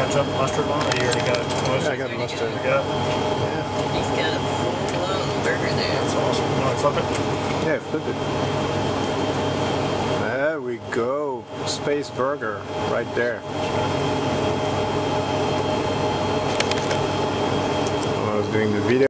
ketchup, mustard on it? You already got mustard? Yeah, I got mustard. Yeah. He's got a full-blown burger there. That's awesome. You want to flip it? Yeah, flip it. There we go. Space burger right there. I was doing the video.